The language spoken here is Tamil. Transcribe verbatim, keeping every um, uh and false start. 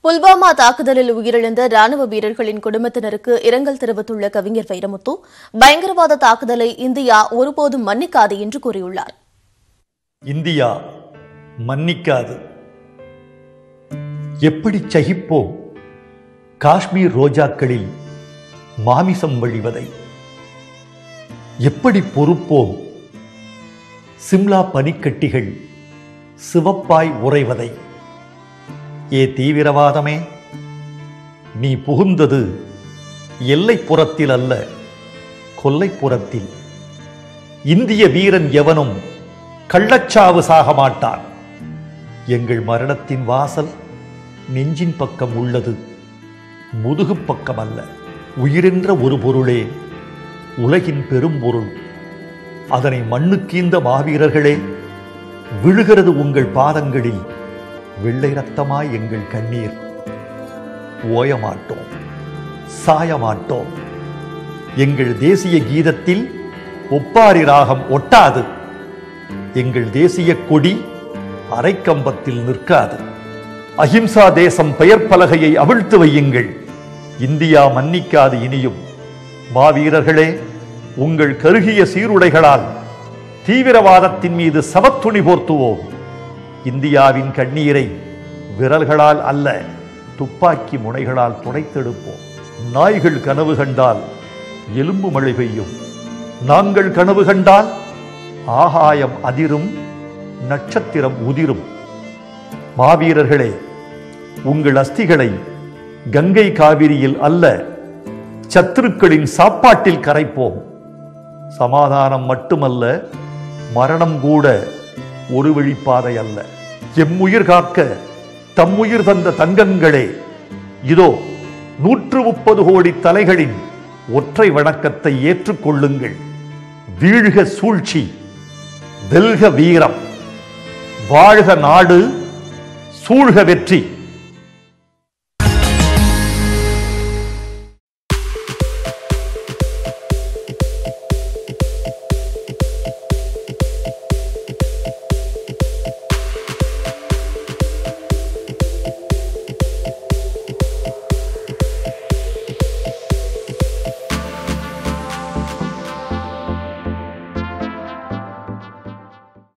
புல்வாமா தாக்குதலில் உயிரிழந்த ராணுவ வீரர்களின் குடும்பத்தினருக்கு இரங்கல் தெரிவித்துள்ள கவிஞர் வைரமுத்து, பயங்கரவாத தாக்குதலை இந்தியா ஒருபோதும் மன்னிக்காது என்று கூறியுள்ளார். இந்தியா மன்னிக்காது. எப்படி சகிப்போம் காஷ்மீர் ரோஜாக்களில் மாமிசம் வழிவதை? எப்படி பொறுப்போம் சிம்லா பனிக்கட்டிகள் சிவப்பாய் உறைவதை? ஏ தீவிரவாதமே, நீ புகுந்தது எல்லைப்புறத்தில் அல்ல, கொல்லைப்புறத்தில். இந்திய வீரன் எவனும் கள்ளச்சாவு சாக மாட்டான். எங்கள் மரணத்தின் வாசல் நெஞ்சின் பக்கம் உள்ளது, முதுகு பக்கம் அல்ல. உயிரென்ற ஒரு பொருளே உலகின் பெரும் பொருள். அதனை மண்ணுக்கீந்த மாவீரர்களே, விழுகிறது உங்கள் பாதங்களில் வெள்ளை ரத்தமாய் எங்கள் கண்ணீர். ஓயமாட்டோம், சாயமாட்டோம். எங்கள் தேசிய கீதத்தில் ஒப்பாரி ராகம் ஒட்டாது. எங்கள் தேசிய கொடி அரைக்கம்பத்தில் நிற்காது. அஹிம்சா தேசம் பெயர் பலகையை அவிழ்த்து வையுங்கள். இந்தியா மன்னிக்காது இனியும். மாவீரர்களே, உங்கள் கருகிய சீருடைகளால் தீவிரவாதத்தின் மீது சவத்துணி போர்த்துவோம். இந்தியாவின் கண்ணீரை விரல்களால் அல்ல, துப்பாக்கி முனைகளால் துடைத்தெடுப்போம். நாய்கள் கனவு கண்டால் எலும்பு மழை பெய்யும். நாங்கள் கனவு கண்டால் ஆகாயம் அதிரும், நட்சத்திரம் உதிரும். மாவீரர்களே, உங்கள் அஸ்திகளை கங்கை காவிரியில் அல்ல, சத்துருக்களின் சாப்பாட்டில் கரைப்போம். சமாதானம் மட்டுமல்ல, மரணம் கூட ஒரு வழிப்பாதை அல்ல. எம்முயிர் காக்க தம்முயிர் தந்த தங்கங்களே, இதோ நூற்று முப்பது கோடி தலைகளின் ஒற்றை வணக்கத்தை ஏற்றுக்கொள்ளுங்கள். வீழ்க சூழ்ச்சி, வெல்க வீரம், வாழ்க நாடு, சூழ்க வெற்றி.